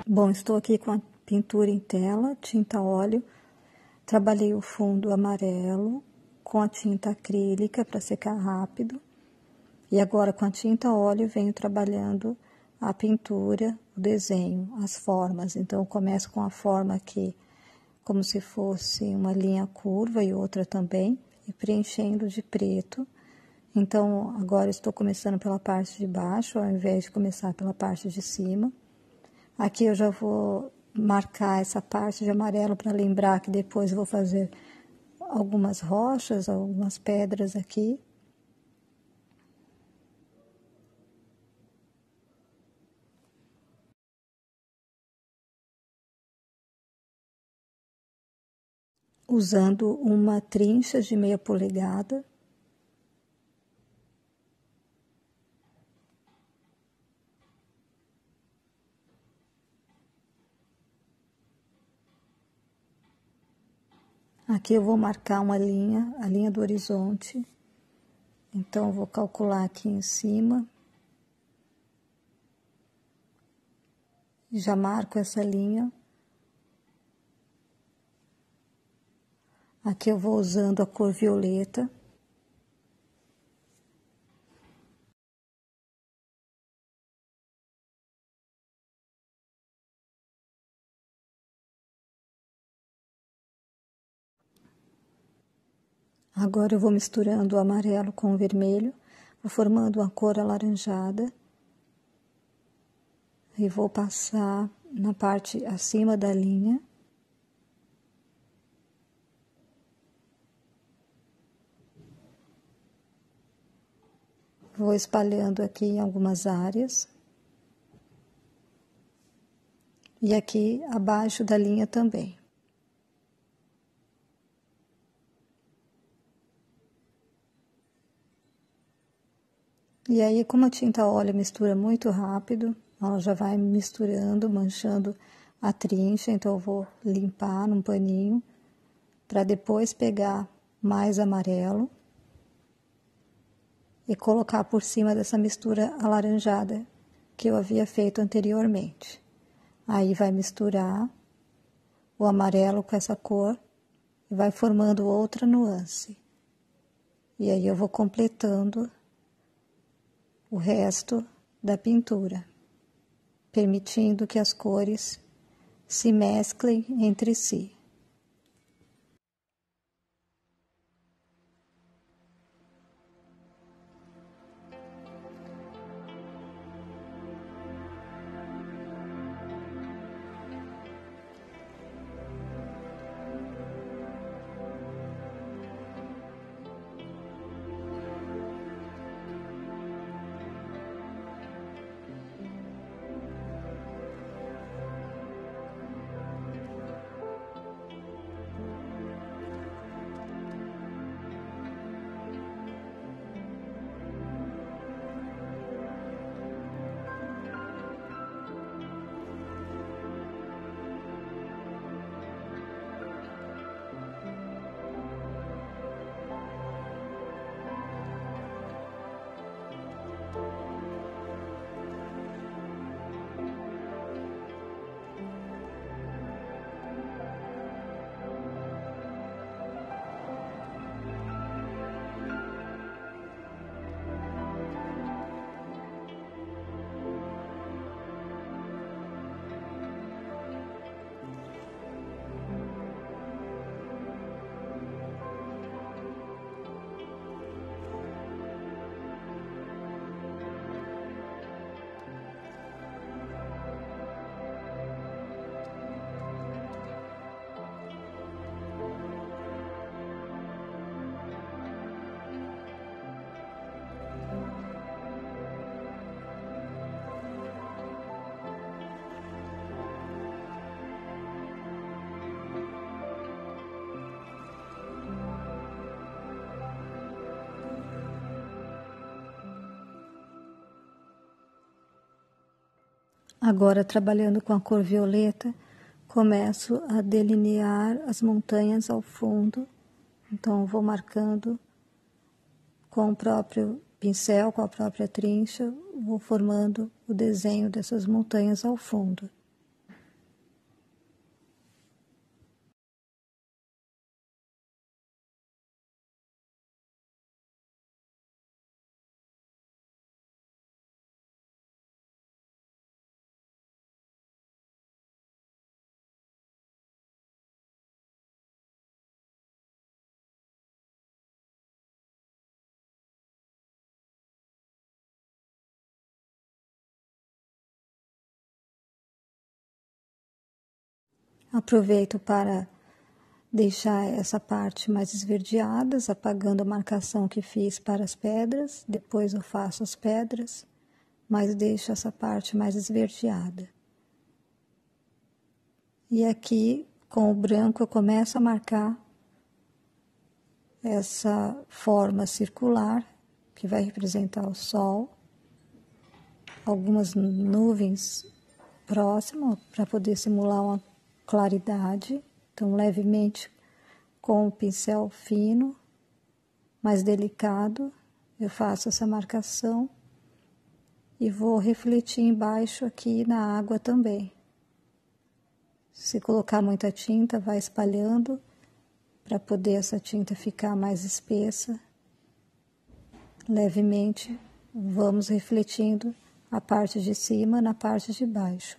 Bom, estou aqui com a pintura em tela, tinta óleo. Trabalhei o fundo amarelo com a tinta acrílica para secar rápido. E agora com a tinta óleo venho trabalhando a pintura, o desenho, as formas. Então eu começo com a forma aqui como se fosse uma linha curva e outra também, e preenchendo de preto. Então agora estou começando pela parte de baixo, ao invés de começar pela parte de cima. Aqui eu já vou marcar essa parte de amarelo para lembrar que depois eu vou fazer algumas rochas, algumas pedras aqui. Usando uma trincha de meia polegada. Aqui eu vou marcar uma linha, a linha do horizonte. Então, eu vou calcular aqui em cima. Já marco essa linha. Aqui eu vou usando a cor violeta. Agora eu vou misturando o amarelo com o vermelho, vou formando uma cor alaranjada. E vou passar na parte acima da linha. Vou espalhando aqui em algumas áreas. E aqui abaixo da linha também. E aí, como a tinta óleo mistura muito rápido, ela já vai misturando, manchando a trincha, então eu vou limpar num paninho, para depois pegar mais amarelo e colocar por cima dessa mistura alaranjada que eu havia feito anteriormente. Aí vai misturar o amarelo com essa cor e vai formando outra nuance. E aí eu vou completando o resto da pintura, permitindo que as cores se mesclem entre si. Agora, trabalhando com a cor violeta, começo a delinear as montanhas ao fundo. Então, eu vou marcando com o próprio pincel, com a própria trincha, vou formando o desenho dessas montanhas ao fundo. Aproveito para deixar essa parte mais esverdeada, apagando a marcação que fiz para as pedras. Depois eu faço as pedras, mas deixo essa parte mais esverdeada. E aqui, com o branco, eu começo a marcar essa forma circular, que vai representar o sol, algumas nuvens próximas, para poder simular uma claridade. Então, levemente, com o pincel fino, mais delicado, eu faço essa marcação e vou refletir embaixo aqui na água também. Se colocar muita tinta, vai espalhando para poder essa tinta ficar mais espessa. Levemente, vamos refletindo a parte de cima na parte de baixo.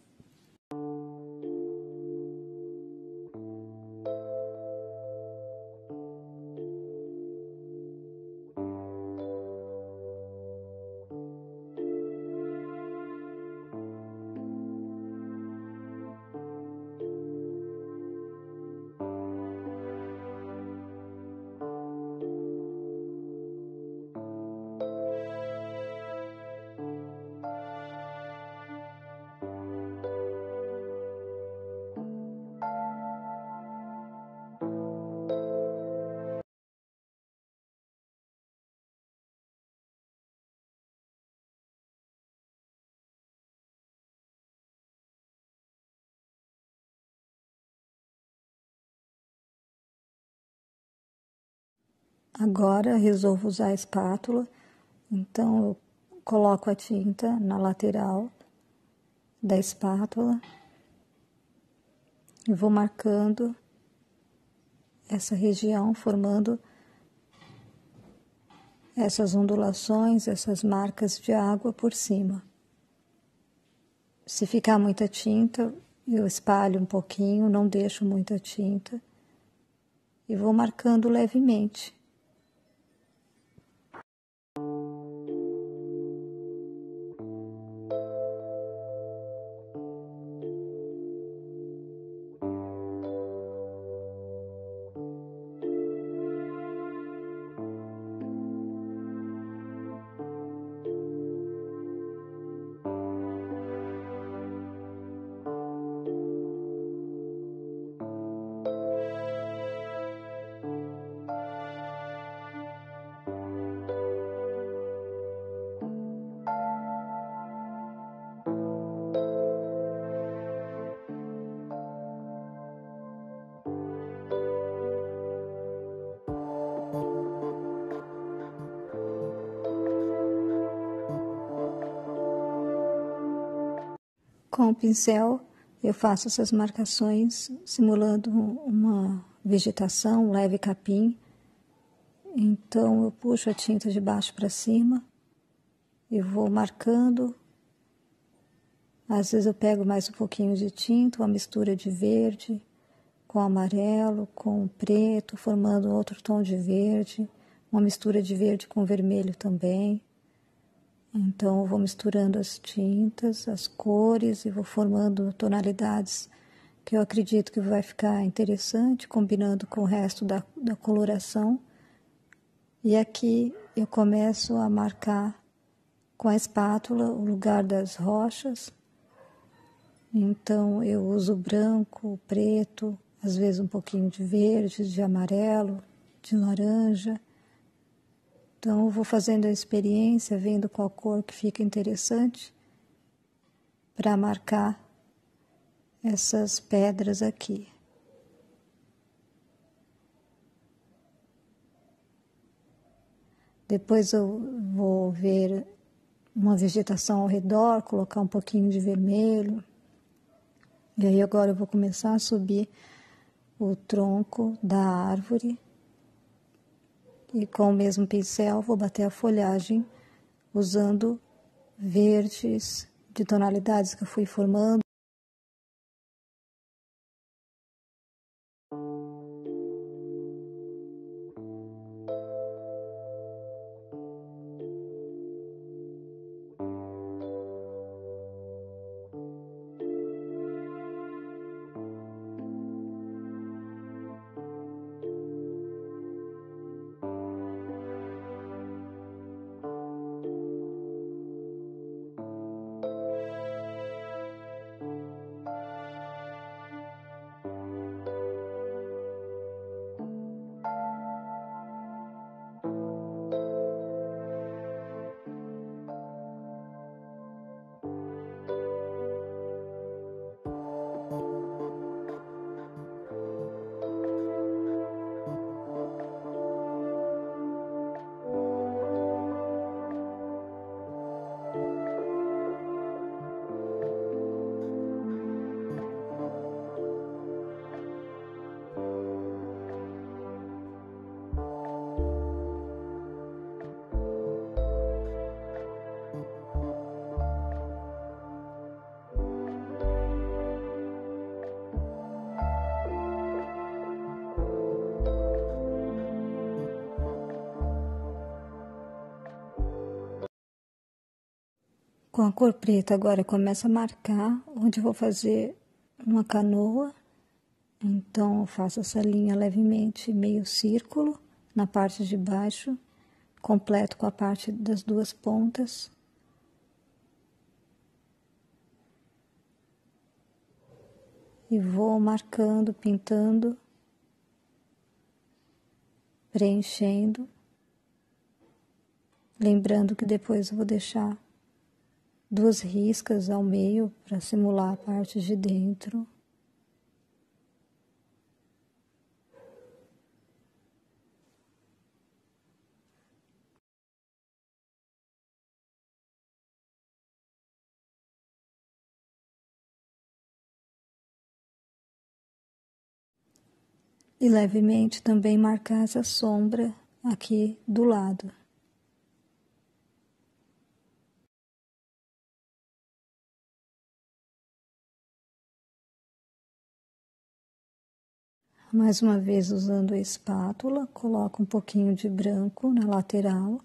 Agora resolvo usar a espátula, então eu coloco a tinta na lateral da espátula e vou marcando essa região, formando essas ondulações, essas marcas de água por cima. Se ficar muita tinta, eu espalho um pouquinho, não deixo muita tinta e vou marcando levemente. Com o pincel, eu faço essas marcações simulando uma vegetação, um leve capim. Então, eu puxo a tinta de baixo para cima e vou marcando. Às vezes eu pego mais um pouquinho de tinta, uma mistura de verde com amarelo, com preto, formando outro tom de verde, uma mistura de verde com vermelho também. Então, eu vou misturando as tintas, as cores e vou formando tonalidades que eu acredito que vai ficar interessante, combinando com o resto da coloração. E aqui eu começo a marcar com a espátula o lugar das rochas. Então, eu uso branco, preto, às vezes um pouquinho de verde, de amarelo, de laranja. Então, eu vou fazendo a experiência, vendo qual cor que fica interessante para marcar essas pedras aqui. Depois eu vou ver uma vegetação ao redor, colocar um pouquinho de vermelho. E aí agora eu vou começar a subir o tronco da árvore. E com o mesmo pincel vou bater a folhagem usando verdes de tonalidades que eu fui formando. Com a cor preta agora começo a marcar onde eu vou fazer uma canoa. Então eu faço essa linha levemente meio círculo na parte de baixo, completo com a parte das duas pontas. E vou marcando, pintando, preenchendo. Lembrando que depois eu vou deixar 2 riscas ao meio para simular a parte de dentro. E levemente também marcar essa sombra aqui do lado. Mais uma vez usando a espátula, coloco um pouquinho de branco na lateral.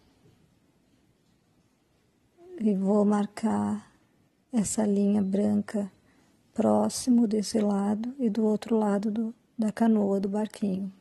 E vou marcar essa linha branca próximo desse lado e do outro lado da canoa do barquinho.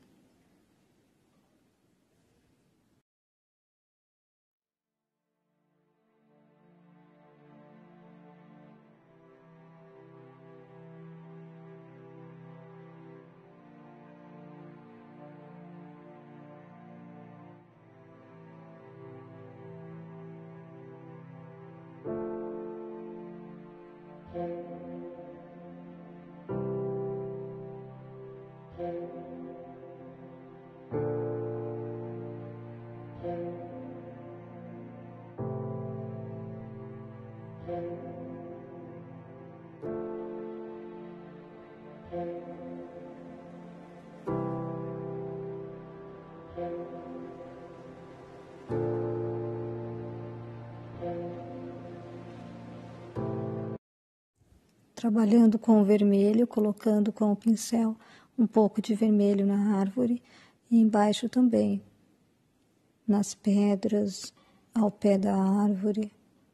Trabalhando com o vermelho, colocando com o pincel um pouco de vermelho na árvore e embaixo também, nas pedras, ao pé da árvore.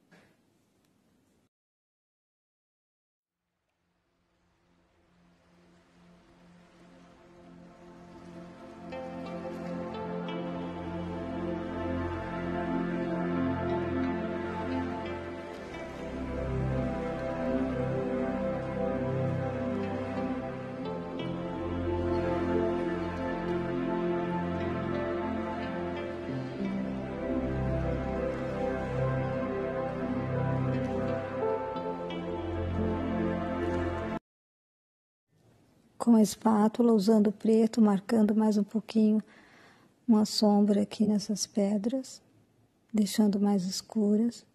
Com a espátula, usando o preto, marcando mais um pouquinho uma sombra aqui nessas pedras, deixando mais escuras.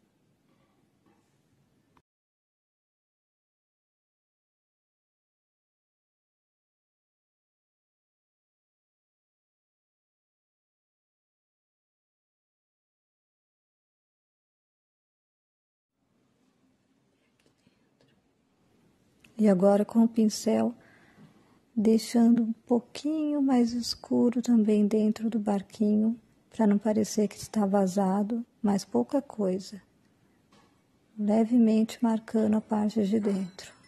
E agora com o pincel, deixando um pouquinho mais escuro também dentro do barquinho, para não parecer que está vazado, mas pouca coisa. Levemente marcando a parte de dentro.